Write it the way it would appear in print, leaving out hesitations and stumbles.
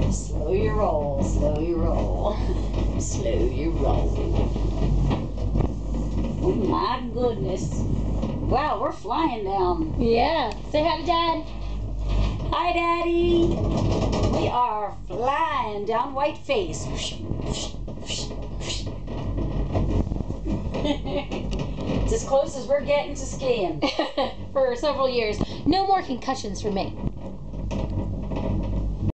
Slow your roll, slow your roll, slow your roll. Oh my goodness. Wow, we're flying down. Yeah. Say hi to Dad. Hi, Daddy. We are flying down Whiteface. It's as close as we're getting to skiing. For several years. No more concussions for me.